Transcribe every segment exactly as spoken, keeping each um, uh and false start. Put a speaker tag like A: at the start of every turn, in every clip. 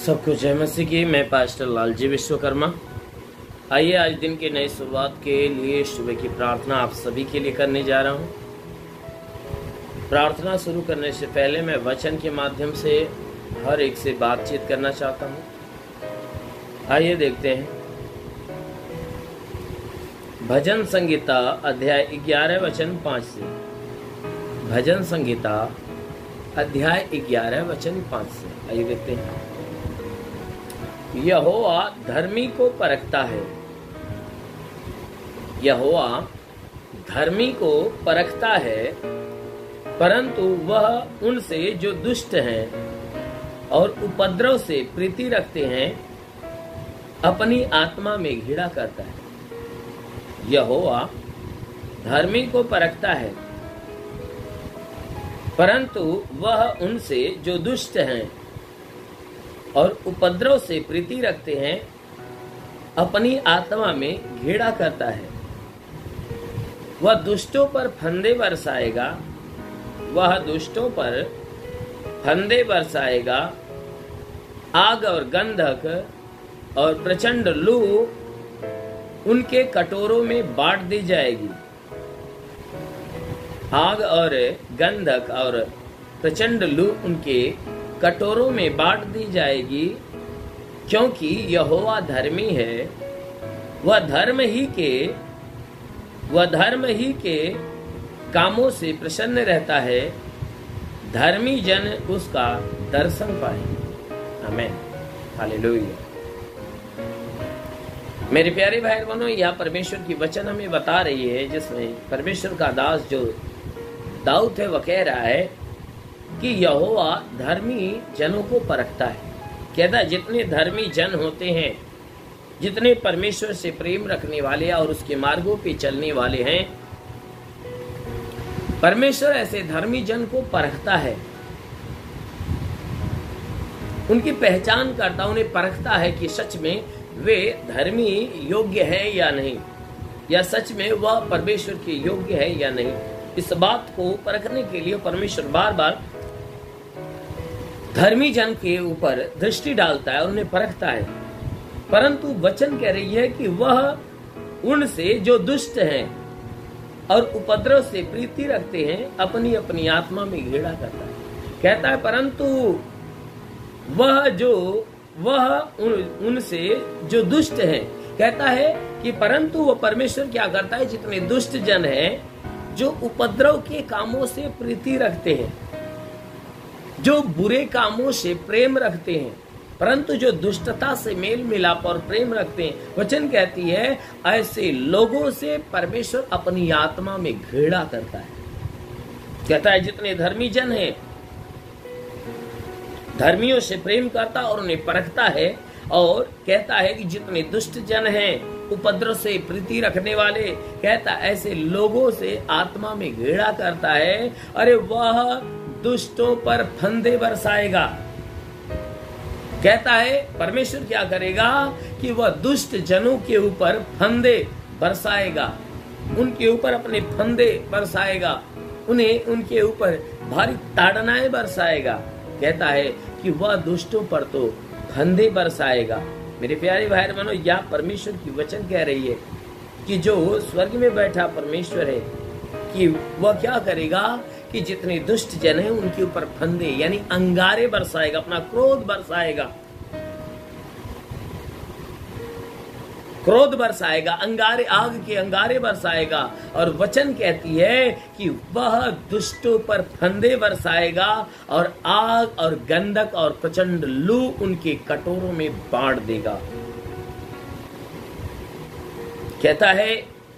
A: सबको जय मसीह की। मैं पास्टर लालजी विश्वकर्मा। आइए आज दिन की नई शुरुआत के लिए सुबह की प्रार्थना आप सभी के लिए करने जा रहा हूं। प्रार्थना शुरू करने से पहले मैं वचन के माध्यम से हर एक से बातचीत करना चाहता हूं। आइए देखते हैं भजन संगीता अध्याय ग्यारह वचन पाँच से। भजन संगीता अध्याय ग्यारह वचन पाँच से आइए देखते हैं। यहोवा धर्मी को परखता है, यहोवा धर्मी को परखता है, परंतु वह उनसे जो दुष्ट हैं और उपद्रव से प्रीति रखते हैं अपनी आत्मा में घृणा करता है। यहोवा धर्मी को परखता है, परंतु वह उनसे जो दुष्ट हैं और उपद्रव से प्रीति रखते हैं अपनी आत्मा में घृणा करता है। वह दुष्टों पर फंदे बरसाएगा, वह दुष्टों पर फंदे बरसाएगा। आग और गंधक और प्रचंड लू उनके कटोरों में बांट दी जाएगी। आग और गंधक और प्रचंड लू उनके कटोरों में बांट दी जाएगी, क्योंकि यहोवा धर्मी है। वह धर्म ही के वह धर्म ही के कामों से प्रसन्न रहता है। धर्मी जन उसका दर्शन पाए। आमीन, हालेलुया। मेरे प्यारे भाई बहनों, यह परमेश्वर की वचन हमें बता रही है, जिसमें परमेश्वर का दास जो दाऊद है वह कह रहा है कि यहोवा धर्मी जनों को परखता है। कहता है जितने धर्मी जन होते हैं, जितने परमेश्वर से प्रेम रखने वाले और उसके मार्गों पे चलने वाले हैं, परमेश्वर ऐसे धर्मी जन को परखता है। उनकी पहचान करता, उन्हें परखता है कि सच में वे धर्मी योग्य है या नहीं, या सच में वह परमेश्वर के योग्य है या नहीं। इस बात को परखने के लिए परमेश्वर बार बार धर्मी जन के ऊपर दृष्टि डालता है और उन्हें परखता है। परंतु वचन कह रही है कि वह उनसे जो दुष्ट हैं और उपद्रव से प्रीति रखते हैं अपनी अपनी आत्मा में घृणा करता है। कहता है परंतु वह जो वह उन, उनसे जो दुष्ट हैं, कहता है कि परंतु वह परमेश्वर क्या करता है, जितने दुष्ट जन हैं जो उपद्रव के कामों से प्रीति रखते हैं, जो बुरे कामों से प्रेम रखते हैं, परंतु जो दुष्टता से मेल मिलाप और प्रेम रखते हैं, वचन कहती है ऐसे लोगों से परमेश्वर अपनी आत्मा में घृणा करता है। कहता है जितने धर्मी जन हैं, धर्मियों से प्रेम करता और उन्हें परखता है, और कहता है कि जितने दुष्ट जन हैं, उपद्रव से प्रीति रखने वाले, कहता ऐसे लोगों से आत्मा में घृणा करता है। अरे वह दुष्टों पर फंदे बरसाएगा। कहता है परमेश्वर क्या करेगा कि वह दुष्ट जनों के ऊपर फंदे बरसाएगा, उनके ऊपर अपने फंदे बरसाएगा, उन्हें उनके ऊपर भारी ताड़नाएं बरसाएगा। कहता है कि वह दुष्टों पर तो फंदे बरसाएगा। मेरे प्यारे भाई बहनों, यह परमेश्वर की वचन कह रही है कि जो स्वर्ग में बैठा परमेश्वर है कि वह क्या करेगा कि जितने दुष्ट जन हैं उनके ऊपर फंदे यानी अंगारे बरसाएगा, अपना क्रोध बरसाएगा, क्रोध बरसाएगा, अंगारे, आग के अंगारे बरसाएगा। और वचन कहती है कि वह दुष्टों पर फंदे बरसाएगा और आग और गंधक और प्रचंड लू उनके कटोरों में बांट देगा। कहता है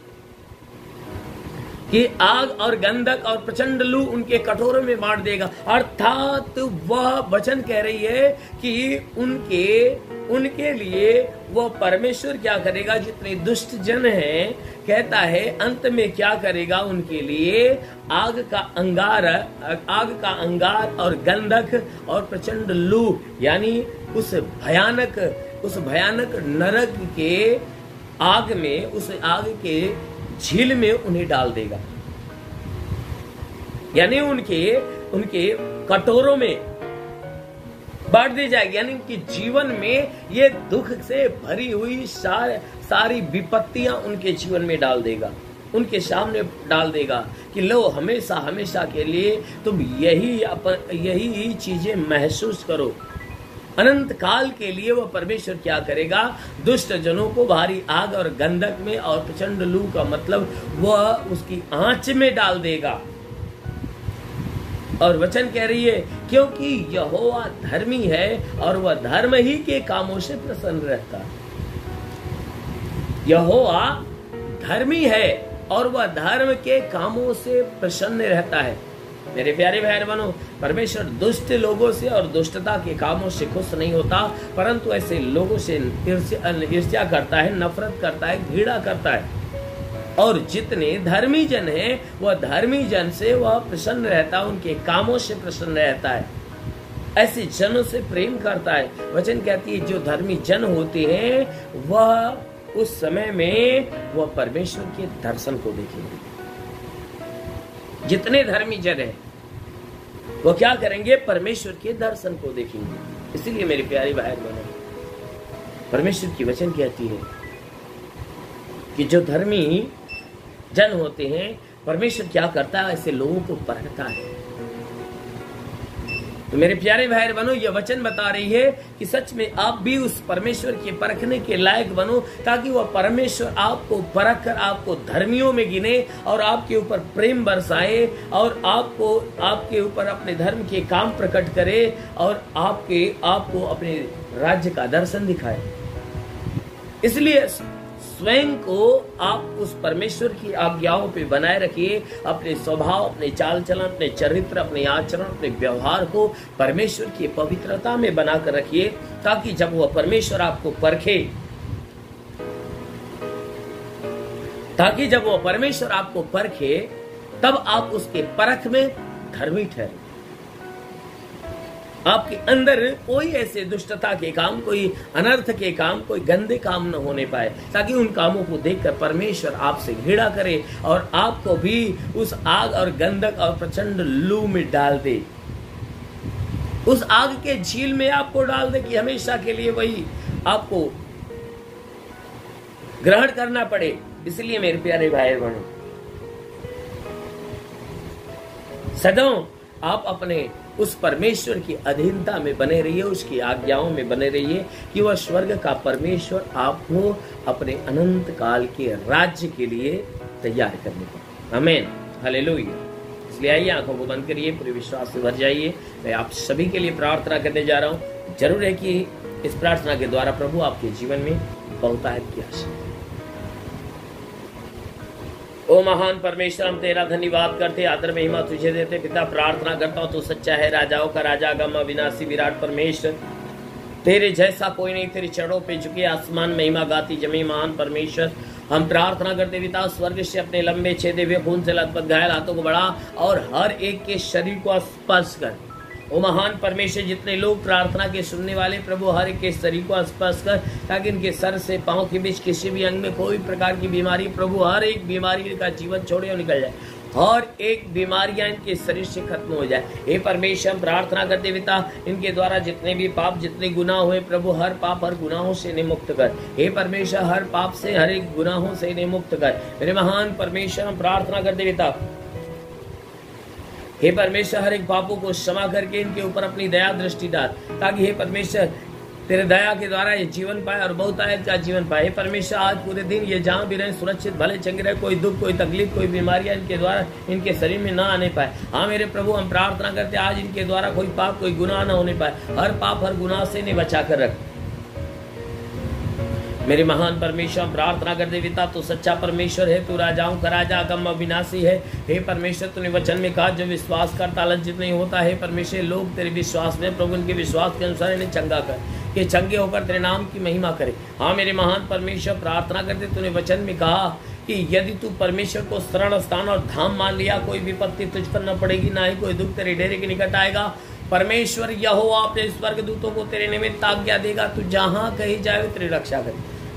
A: कि आग और गंधक और प्रचंड लू उनके कटोरों में बांट देगा। अर्थात वह वचन कह रही है कि उनके उनके लिए वह परमेश्वर क्या करेगा, जितने दुष्ट जन हैं, कहता है अंत में क्या करेगा उनके लिए, आग का अंगार आग का अंगार और गंधक और प्रचंड लू यानी उस भयानक उस भयानक नरक के आग में, उस आग के झील में उन्हें डाल देगा। यानी उनके उनके कटोरों में बढ़ती जाएगी, यानी उनके जीवन में ये दुख से भरी हुई सार, सारी विपत्तियां उनके जीवन में डाल देगा, उनके सामने डाल देगा कि लो हमेशा हमेशा के लिए तुम यही अपन यही चीजें महसूस करो। अनंत काल के लिए वह परमेश्वर क्या करेगा, दुष्ट जनों को भारी आग और गंधक में और प्रचंड लू का मतलब वह उसकी आंच में डाल देगा। और वचन कह रही है क्योंकि यहोवा धर्मी है और वह धर्म ही के कामों से प्रसन्न रहता है। यहोवा धर्मी है और वह धर्म के कामों से प्रसन्न रहता है। मेरे प्यारे भाई बहनों, परमेश्वर दुष्ट लोगों से और दुष्टता के कामों से खुश नहीं होता, परंतु ऐसे लोगों से ईर्ष्या करता है, नफरत करता है, घृणा करता है। और जितने धर्मी जन हैं वह धर्मी जन से वह प्रसन्न रहता है, उनके कामों से प्रसन्न रहता है, ऐसे जनों से प्रेम करता है। वचन कहती है जो धर्मी जन होते हैं वह उस समय में वह परमेश्वर के दर्शन को देखेंगे। जितने धर्मी जन हैं वो क्या करेंगे, परमेश्वर के दर्शन को देखेंगे। इसलिए मेरे प्यारे भाई बहनों, परमेश्वर की वचन कहती है कि जो धर्मी जन होते हैं परमेश्वर क्या करता है, ऐसे लोगों को परखता है। तो मेरे प्यारे भाई बहनों, यह वचन बता रही है कि सच में आप भी उस परमेश्वर के परखने के लायक बनो, ताकि वह परमेश्वर आपको परख कर आपको धर्मियों में गिने और आपके ऊपर प्रेम बरसाए और आपको आपके ऊपर अपने धर्म के काम प्रकट करे और आपके आपको अपने राज्य का दर्शन दिखाए। इसलिए स्वयं को आप उस परमेश्वर की आज्ञाओं पे बनाए रखिए। अपने स्वभाव, अपने चाल चलन, अपने चरित्र, अपने आचरण, अपने व्यवहार को परमेश्वर की पवित्रता में बनाकर रखिए, ताकि जब वह परमेश्वर आपको परखे ताकि जब वह परमेश्वर आपको परखे तब आप उसके परख में धर्मी ठहरे। आपके अंदर कोई ऐसे दुष्टता के काम, कोई अनर्थ के काम, कोई गंदे काम न होने पाए, ताकि उन कामों को देखकर परमेश्वर आपसे घृणा करे और आपको भी उस आग और गंधक और प्रचंड लू में डाल दे, उस आग के झील में आपको डाल दे कि हमेशा के लिए वही आपको ग्रहण करना पड़े। इसलिए मेरे प्यारे भाई बहनों, सदैव आप अपने उस परमेश्वर की अधीनता में बने रहिए, उसकी आज्ञाओं में बने रहिए कि वह स्वर्ग का परमेश्वर आपको अपने अनंत काल के राज्य के लिए तैयार करने को। आमीन, हालेलुया। इसलिए आइए आंखों को बंद करिए, पूरे विश्वास से भर जाइए। मैं आप सभी के लिए प्रार्थना करने जा रहा हूँ। जरूर है कि इस प्रार्थना के द्वारा प्रभु आपके जीवन में बहुतायत की आशीष। ओ महान परमेश्वर, हम तेरा धन्यवाद करते, आदर महिमा तुझे देते। पिता, प्रार्थना करता हूँ तू सच्चा है, राजाओं का राजा, गम अविनाशी विराट परमेश्वर, तेरे जैसा कोई नहीं। तेरे चरणों पे झुके आसमान महिमा गाती जमी महान परमेश्वर। हम प्रार्थना करते पिता, स्वर्ग से अपने लंबे छेदे हुए खून से लथपथ घायल हाथों को बढ़ा और हर एक के शरीर को स्पर्श कर। ओ महान परमेश्वर, जितने लोग प्रार्थना के सुनने वाले प्रभु, हर एक के शरीर को स्पर्श कर, ताकि इनके सर से पांव के बीच किसी भी अंग में कोई प्रकार की बीमारी, प्रभु हर एक बीमारी का जीवन छोड़े और निकल जाए, हर एक बीमारियां इनके शरीर से खत्म हो जाए। हे परमेश्वर, हम प्रार्थना करते पिता, इनके द्वारा जितने भी पाप, जितने गुनाह हुए प्रभु, हर पाप हर गुनाहों से इन्हें मुक्त कर। हे परमेश्वर, हर पाप से, हर एक गुनाहों से इन्हें मुक्त कर। मेरे महान परमेश्वर, हम प्रार्थना करते पिता, हे परमेश्वर, हर एक पापों को क्षमा करके इनके ऊपर अपनी दया दृष्टि डाल, ताकि हे परमेश्वर तेरे दया के द्वारा ये जीवन पाए और बहुतायत का जीवन पाए। हे परमेश्वर, आज पूरे दिन ये जहाँ भी रहे सुरक्षित भले चंगे रहे, कोई दुख, कोई तकलीफ, कोई बीमारियां इनके द्वारा इनके शरीर में ना आने पाए। हाँ मेरे प्रभु, हम प्रार्थना करते आज इनके द्वारा कोई पाप, कोई गुनाह ना होने पाए। हर पाप, हर गुनाह से इन्हें बचा कर रख। मेरे महान परमेश्वर, प्रार्थना करते पिता, तू सच्चा परमेश्वर है, तू राजाओं का राजा, गम अविनाशी है। हे परमेश्वर, तूने वचन में कहा जो विश्वास करता लज्जित नहीं होता। है परमेश्वर, लोग तेरे विश्वास में प्रभु उनके विश्वास के अनुसार इन्हें चंगा कर, कि चंगे होकर तेरे नाम की महिमा करे। हाँ मेरे महान परमेश्वर, प्रार्थना करते, तूने वचन में कहा कि यदि तू परमेश्वर को शरण स्थान और धाम मान लिया, कोई विपत्ति तुझ पर न पड़ेगी, ना ही कोई दुख तेरे डेरे के निकट आएगा। परमेश्वर यहोवा अपने स्वर्गदूतों को तेरे निमित्त आज्ञा देगा, तू जहाँ कहीं जाए तेरी रक्षा करे।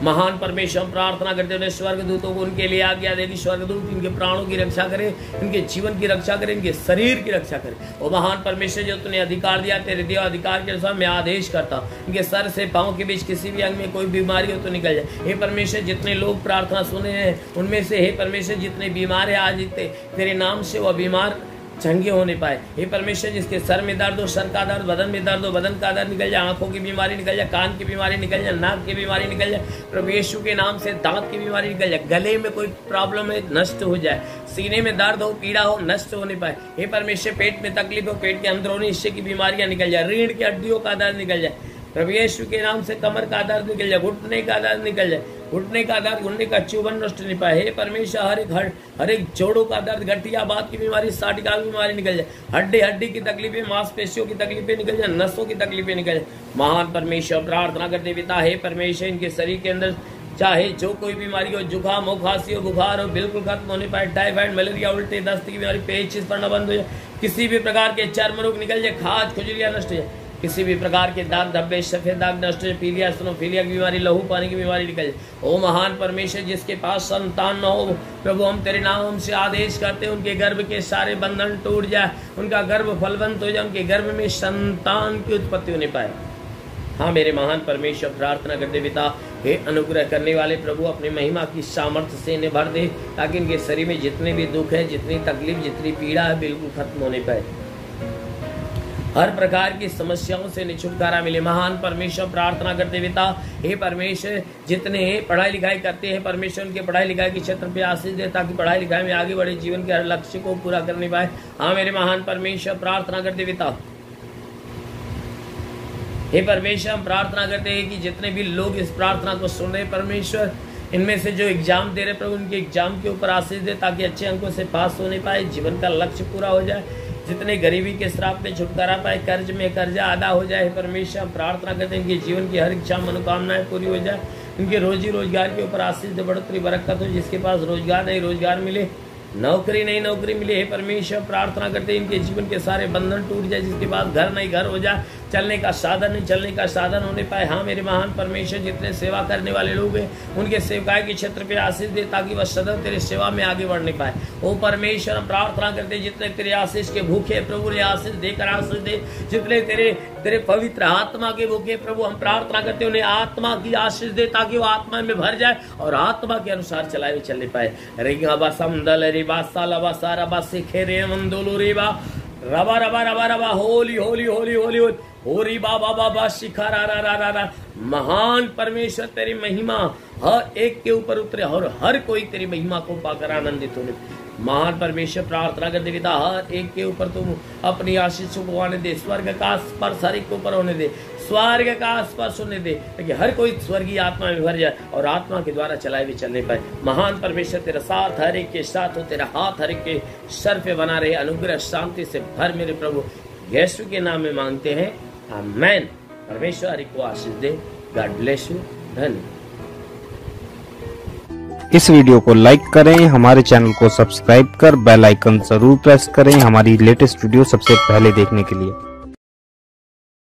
A: महान परमेश्वर प्रार्थना करते हुए स्वर्ग दूतों को उनके लिए आज्ञा दे कि स्वर्ग दूत इनके प्राणों की रक्षा करे, इनके जीवन की रक्षा करे, इनके शरीर की रक्षा करे। वो महान परमेश्वर जो तूने अधिकार दिया, तेरे दिया अधिकार के अनुसार मैं आदेश करता हूँ इनके सर से पाँव के बीच किसी भी अंग में कोई बीमारी हो तो निकल जाए। हे परमेश्वर जितने लोग प्रार्थना सुने हैं उनमें से हे परमेश्वर जितने बीमार है आज तेरे नाम से वह बीमार चंगे होने पाए। हे परमेश्वर जिसके सर में दर्द हो सर का दर्द, बदन में दर्द हो बदन का दर्द निकल जाए, आंखों की बीमारी निकल जाए, कान की बीमारी निकल जाए, नाक की बीमारी निकल जाए, प्रभु यीशु के नाम से दांत की बीमारी निकल जाए, गले में कोई प्रॉब्लम है नष्ट हो जाए, सीने में दर्द हो पीड़ा हो नष्ट होने पाए। हे परमेश्वर पेट में तकलीफ हो, पेट के अंदरूनी हिस्से की बीमारियां निकल जाए, रीढ़ की हड्डियों का दर्द निकल जाए, प्रभु यीशु के नाम से कमर का दर्द निकल जाए, घुटने का दर्द निकल जाए, घुटने का दर्द, घुटने का चुभन नष्ट नहीं पाए। हे परमेश्वर हर एक हर एक जोड़ों का दर्द, गठिया बात की बीमारी, साटिका की बीमारी निकल जाए, हड्डी हड्डी की तकलीफें, मांसपेशियों की तकलीफें निकल जाए, नसों की तकलीफें निकल जाए। महान परमेश्वर प्रार्थना करते पिता हे परमेश्वर इनके शरीर के अंदर चाहे जो कोई बीमारी हो, जुकाम हो, खांसी हो, बुखार हो, बिल्कुल खत्म होने पाए। टाइफाइड, मलेरिया, उल्टे, दस्त की बीमारी, पेचिश पड़ना बंद हो जाए, किसी भी प्रकार के चर्म रोग निकल जाए, खाज खुजलियां नष्ट हो जाए, किसी भी प्रकार के दाग धब्बे सफेद दाग नष्ट हो, पीलिया स्नोफीलिया की बीमारी, लहू पानी की बीमारी निकल जाए। ओ महान परमेश्वर जिसके पास संतान न हो प्रभु हम तेरे नाम से आदेश करते हैं उनके गर्भ के सारे बंधन टूट जाए, उनका गर्भ फलवंत हो जाए, उनके गर्भ में संतान की उत्पत्ति होने पाए। हाँ मेरे महान परमेश्वर प्रार्थना करते पिता हे अनुग्रह करने वाले प्रभु अपनी महिमा की सामर्थ्य से इन्हें भर दे ताकि इनके शरीर में जितने भी दुख है, जितनी तकलीफ, जितनी पीड़ा है बिल्कुल खत्म होने पाए, हर प्रकार की समस्याओं से छुटकारा मिले। महान परमेश्वर प्रार्थना करते पिता हे परमेश्वर जितने पढ़ाई लिखाई करते हैं परमेश्वर उनके पढ़ाई लिखाई के क्षेत्र पे आशीष दे ताकि पढ़ाई लिखाई में आगे बढ़े, जीवन के हर लक्ष्य को पूरा करने पाए। हाँ मेरे महान परमेश्वर प्रार्थना करते पिता हे परमेश्वर हम प्रार्थना करते हैं कि जितने भी लोग इस प्रार्थना को सुन रहे परमेश्वर इनमें से जो एग्जाम दे रहे प्रभु उनके एग्जाम के ऊपर आशीष दे ताकि अच्छे अंकों से पास होने पाए, जीवन का लक्ष्य पूरा हो जाए, जितने गरीबी के श्राप में छुटकारा पाए, कर्ज में कर्जा अदा हो जाए। परमेश्वर हम प्रार्थना करते हैं इनके जीवन की हर इच्छा मनोकामनाएं पूरी हो जाए, इनके रोजी रोजगार के ऊपर आशीष दे, बढ़ोतरी बरकत हो, जिसके पास रोजगार नहीं रोजगार मिले, नौकरी नहीं नौकरी मिले। हे परमेश्वर प्रार्थना करते इनके जीवन के सारे बंधन टूट जाए, जिसके पास घर नहीं घर हो जाए, चलने का साधन नहीं चलने का साधन होने पाए। हाँ मेरे महान परमेश्वर जितने सेवा करने वाले लोग हैं उनके सेवकाई के क्षेत्र पे आशीष दे ताकि वह सदैव तेरे सेवा में आगे बढ़ने पाए। ओ परमेश्वर हम प्रार्थना करते जितने तेरे आशीष के भूखे प्रभु ने आशीष देकर आशीष दे, जितने तेरे तेरे पवित्र आत्मा के भूखे प्रभु हम प्रार्थना करते उन्हें आत्मा की आशीष दे ताकि वो आत्मा में भर जाए और आत्मा के अनुसार चलाए चलने पाए। रेगा बसमदल रे बासा लबा सारा बासे खेरे मंदोलो रेबा रबा रबा रबा रबा होली होली होली होली होरी बाबा बाबा शिखा रा रा रा रा रा। महान परमेश्वर तेरी महिमा हर एक के ऊपर उतरे और हर कोई तेरी महिमा को पाकर आनंदित होने। महान परमेश्वर प्रार्थना करते पिता हर एक के ऊपर तुम अपनी आशीष को आने दे, स्वर्ग का स्पर्श हर एक के ऊपर होने दे, स्वर्ग का स्पर्श होने दे ताकि हर कोई स्वर्गीय आत्मा में भर जाए और आत्मा के द्वारा चलाए भी चलने पाए। महान परमेश्वर तेरा साथ हर एक के साथ हो, तेरा हाथ हर एक के सर पे बना रहे, अनुग्रह शांति से भर मेरे प्रभु यीशु के नाम में मांगते हैं, आमेन। परमेश्वर हर एक को आशीष दे। God bless you. धन्यवाद।
B: इस वीडियो को लाइक करें, हमारे चैनल को सब्सक्राइब कर बेल आइकन जरूर प्रेस करें हमारी लेटेस्ट वीडियो सबसे पहले देखने के लिए।